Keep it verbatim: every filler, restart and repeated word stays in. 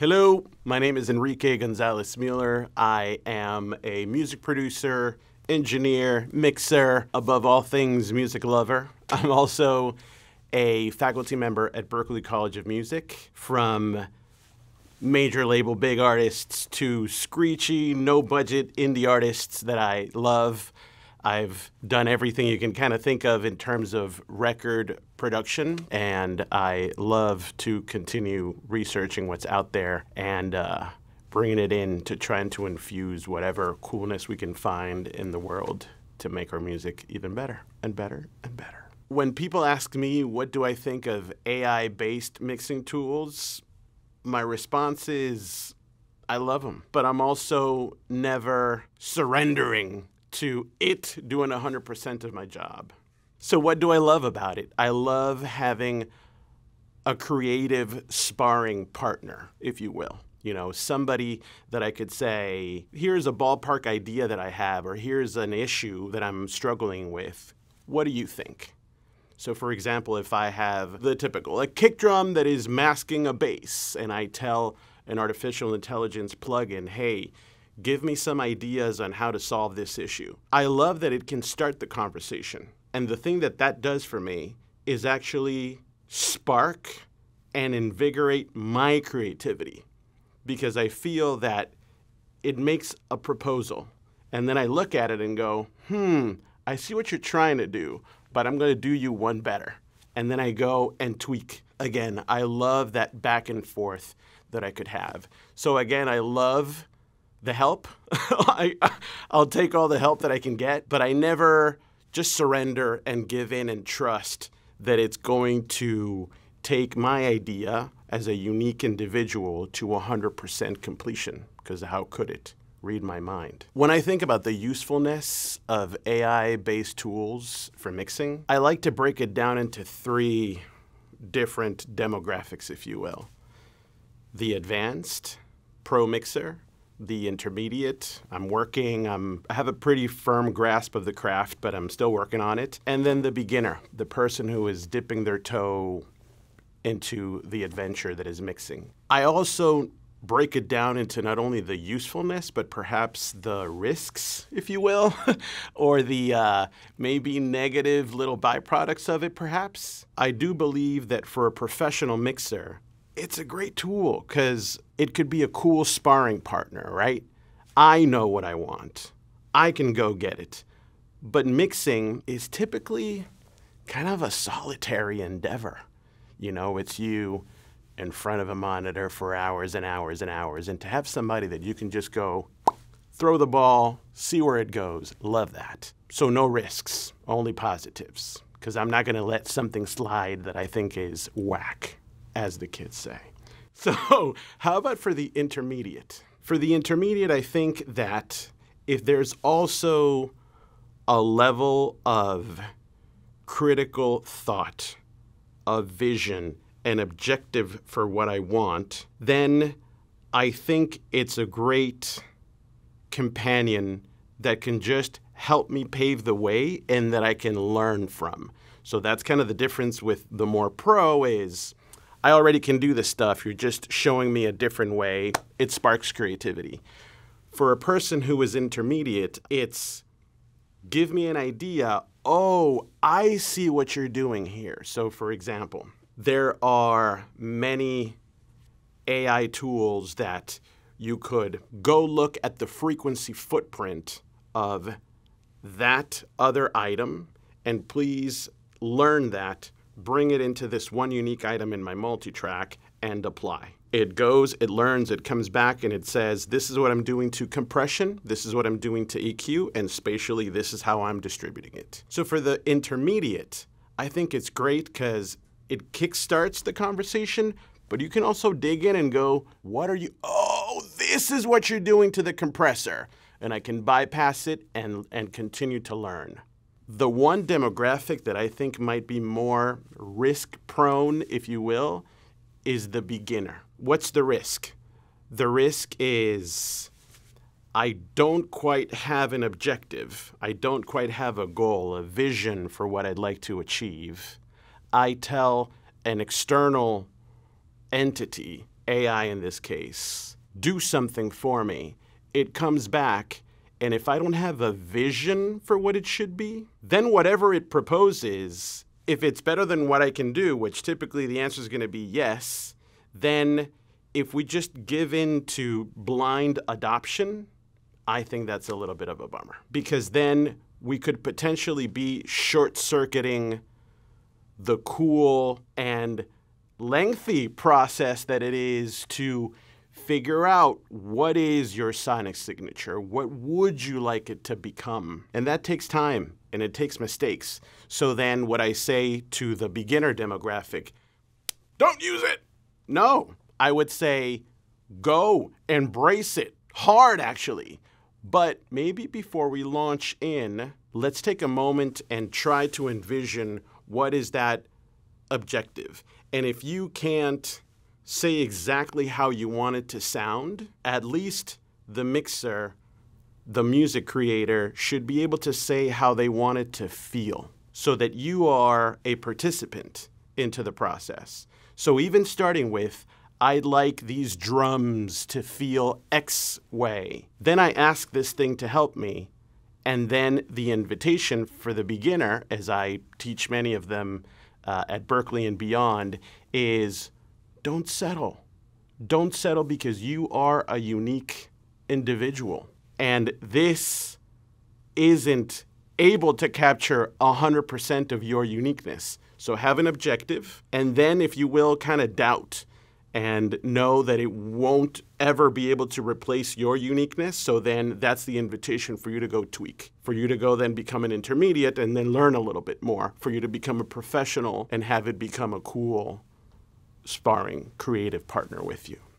Hello, my name is Enrique Gonzalez Müller. I am a music producer, engineer, mixer, above all things, music lover. I'm also a faculty member at Berklee College of Music. From major label big artists to screechy, no-budget indie artists that I love. I've done everything you can kind of think of in terms of record production, and I love to continue researching what's out there and uh, bringing it in to trying to infuse whatever coolness we can find in the world to make our music even better and better and better. When people ask me what do I think of A I-based mixing tools, my response is I love them, but I'm also never surrendering to it doing one hundred percent of my job. So what do I love about it? I love having a creative sparring partner, if you will. You know, somebody that I could say, here's a ballpark idea that I have, or here's an issue that I'm struggling with. What do you think? So for example, if I have the typical, a kick drum that is masking a bass, and I tell an artificial intelligence plugin, hey, give me some ideas on how to solve this issue. I love that it can start the conversation. And the thing that that does for me is actually spark and invigorate my creativity, because I feel that it makes a proposal. And then I look at it and go, hmm, I see what you're trying to do, but I'm going to do you one better. And then I go and tweak. Again, I love that back and forth that I could have. So again, I love the help. I, I'll take all the help that I can get, but I never just surrender and give in and trust that it's going to take my idea as a unique individual to one hundred percent completion, because how could it? Read my mind. When I think about the usefulness of A I-based tools for mixing, I like to break it down into three different demographics, if you will. The advanced, pro mixer, the intermediate, I'm working, I'm, I have a pretty firm grasp of the craft, but I'm still working on it. And then the beginner, the person who is dipping their toe into the adventure that is mixing. I also break it down into not only the usefulness, but perhaps the risks, if you will, or the uh, maybe negative little byproducts of it, perhaps. I do believe that for a professional mixer, it's a great tool because it could be a cool sparring partner, right? I know what I want. I can go get it. But mixing is typically kind of a solitary endeavor. You know, it's you in front of a monitor for hours and hours and hours, and to have somebody that you can just go, throw the ball, see where it goes, love that. So no risks, only positives, because I'm not gonna let something slide that I think is whack, as the kids say. So how about for the intermediate? For the intermediate, I think that if there's also a level of critical thought, a vision, an objective for what I want, then I think it's a great companion that can just help me pave the way and that I can learn from. So that's kind of the difference with the more pro is, I already can do this stuff, you're just showing me a different way. It sparks creativity. For a person who is intermediate, it's give me an idea. Oh, I see what you're doing here. So for example, there are many A I tools that you could go look at the frequency footprint of that other item and please learn that, bring it into this one unique item in my multi-track and apply. It goes, it learns, it comes back and it says, this is what I'm doing to compression, this is what I'm doing to E Q, and spatially, this is how I'm distributing it. So for the intermediate, I think it's great because it kickstarts the conversation, but you can also dig in and go, what are you, oh, this is what you're doing to the compressor. And I can bypass it and, and continue to learn. The one demographic that I think might be more risk-prone, if you will, is the beginner. What's the risk? The risk is I don't quite have an objective. I don't quite have a goal, a vision for what I'd like to achieve. I tell an external entity A I in this case, do something for me, it comes back, and if I don't have a vision for what it should be, then whatever it proposes, if it's better than what I can do, which typically the answer is going to be yes, then if we just give in to blind adoption, I think that's a little bit of a bummer. Because then we could potentially be short-circuiting the cool and lengthy process that it is to figure out what is your sonic signature, what would you like it to become? And that takes time, and it takes mistakes. So then what I say to the beginner demographic, don't use it. No, I would say, go, embrace it, hard actually. But maybe before we launch in, let's take a moment and try to envision what is that objective. And if you can't say exactly how you want it to sound, at least the mixer, the music creator, should be able to say how they want it to feel so that you are a participant into the process. So even starting with, I'd like these drums to feel X way. Then I ask this thing to help me. And then the invitation for the beginner, as I teach many of them uh, at Berklee and beyond, is don't settle. Don't settle because you are a unique individual. And this isn't able to capture one hundred percent of your uniqueness. So have an objective, and then, if you will, kind of doubt and know that it won't ever be able to replace your uniqueness. So then that's the invitation for you to go tweak, for you to go then become an intermediate and then learn a little bit more, for you to become a professional and have it become a cool, sparring, creative partner with you.